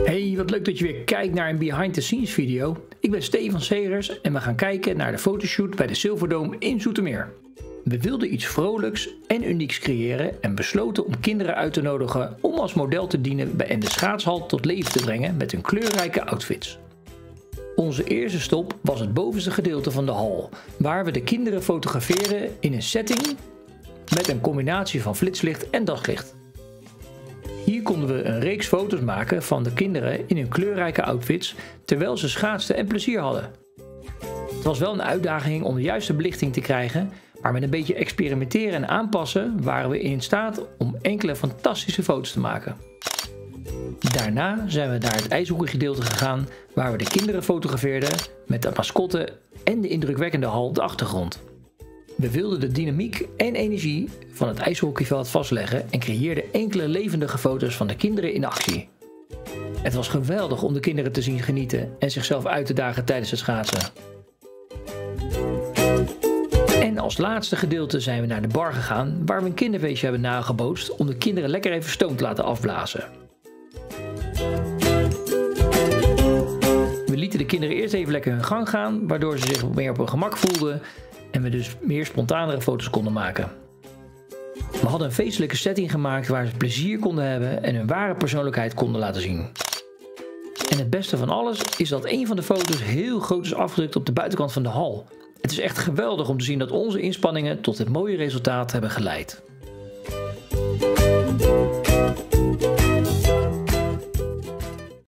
Hey, wat leuk dat je weer kijkt naar een behind the scenes video. Ik ben Stefan Segers en we gaan kijken naar de fotoshoot bij de Silverdome in Zoetermeer. We wilden iets vrolijks en unieks creëren en besloten om kinderen uit te nodigen om als model te dienen en de schaatshal tot leven te brengen met hun kleurrijke outfits. Onze eerste stop was het bovenste gedeelte van de hal, waar we de kinderen fotografeerden in een setting met een combinatie van flitslicht en daglicht. Hier konden we een reeks foto's maken van de kinderen in hun kleurrijke outfits terwijl ze schaatsten en plezier hadden. Het was wel een uitdaging om de juiste belichting te krijgen, maar met een beetje experimenteren en aanpassen waren we in staat om enkele fantastische foto's te maken. Daarna zijn we naar het ijshockeygedeelte gegaan waar we de kinderen fotografeerden met de mascotte en de indrukwekkende hal op de achtergrond. We wilden de dynamiek en energie van het ijshockeyveld vastleggen en creëerden enkele levendige foto's van de kinderen in actie. Het was geweldig om de kinderen te zien genieten en zichzelf uit te dagen tijdens het schaatsen. En als laatste gedeelte zijn we naar de bar gegaan waar we een kinderfeestje hebben nagebootst om de kinderen lekker even stoom te laten afblazen. We lieten de kinderen eerst even lekker hun gang gaan, waardoor ze zich meer op hun gemak voelden en we dus meer spontanere foto's konden maken. We hadden een feestelijke setting gemaakt waar ze plezier konden hebben en hun ware persoonlijkheid konden laten zien. En het beste van alles is dat een van de foto's heel groot is afgedrukt op de buitenkant van de hal. Het is echt geweldig om te zien dat onze inspanningen tot dit mooie resultaat hebben geleid.